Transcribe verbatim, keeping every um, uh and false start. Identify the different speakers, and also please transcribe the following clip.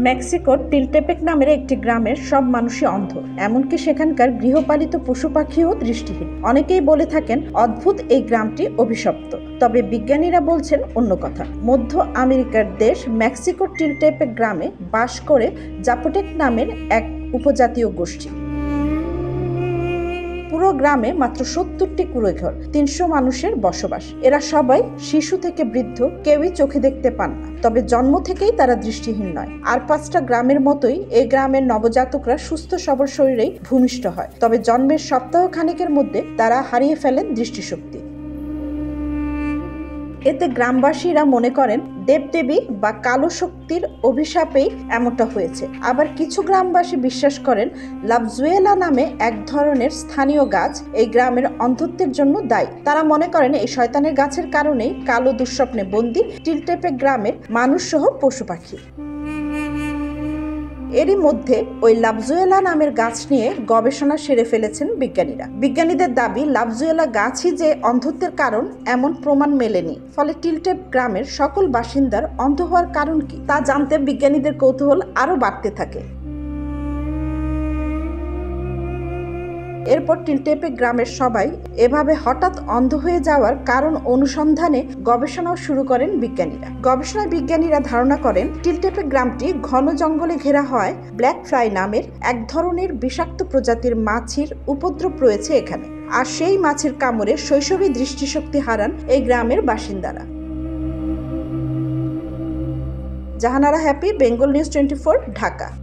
Speaker 1: মেক্সিকোর টিলটেপেক নামের একটি গ্রামের সব মানুষই অন্ধ, এমনকি সেখানকার গৃহপালিত পশু পাখিও দৃষ্টিহীন। অনেকেই বলে থাকেন অদ্ভুত এই গ্রামটি অভিশপ্ত, তবে বিজ্ঞানীরা বলছেন অন্য কথা। মধ্য আমেরিকার দেশ মেক্সিকোর টিলটেপেক গ্রামে বাস করে জাপোটেক নামের এক উপজাতীয় গোষ্ঠী। পুরো গ্রামে মাত্র সত্তরটি কুঁড়েঘর, তিনশো মানুষের বসবাস। এরা সবাই শিশু থেকে বৃদ্ধ, কেউই চোখে দেখতে পান না, তবে জন্ম থেকেই তারা দৃষ্টিহীন নয়। আর পাঁচটা গ্রামের মতোই এই গ্রামের নবজাতকরা সুস্থ সবল শরীরেই ভূমিষ্ঠ হয়, তবে জন্মের সপ্তাহ খানেকের মধ্যে তারা হারিয়ে ফেলেন দৃষ্টিশক্তি। এতে গ্রামবাসীরা মনে করেন দেবদেবী বা কালো শক্তির অভিশাপেই এমনটা হয়েছে। আবার কিছু গ্রামবাসী বিশ্বাস করেন লাভজুয়েলা নামে এক ধরনের স্থানীয় গাছ এই গ্রামের অন্ধত্বের জন্য দায়ী। তারা মনে করেন এই শয়তানের গাছের কারণেই কালো দুঃস্বপ্নে বন্দী টিলটেপেক গ্রামের মানুষ সহ পশু পাখি। এরই মধ্যে ওই লাভজুয়েলা নামের গাছ নিয়ে গবেষণা সেরে ফেলেছেন বিজ্ঞানীরা। বিজ্ঞানীদের দাবি লাভজুয়েলা গাছই যে অন্ধত্বের কারণ এমন প্রমাণ মেলেনি। ফলে টিলটেপ গ্রামের সকল বাসিন্দার অন্ধ হওয়ার কারণ কি তা জানতে বিজ্ঞানীদের কৌতূহল আরও বাড়তে থাকে। এরপর টিলটেপেক গ্রামের সবাই এভাবে হঠাৎ অন্ধ হয়ে যাওয়ার কারণ অনুসন্ধানে গবেষণাও শুরু করেন বিজ্ঞানীরা। গবেষণায় বিজ্ঞানীরা ধারণা করেন টিলটেপেক গ্রামটি ঘন জঙ্গলে ঘেরা হয় ব্ল্যাক ফ্লাই নামের এক ধরনের বিষাক্ত প্রজাতির মাছির উপদ্রব রয়েছে এখানে। আর সেই মাছির কামড়ে শৈশবে দৃষ্টিশক্তি হারান এই গ্রামের বাসিন্দারা। Jahanara Happy, Bengal news twenty four, Dhaka.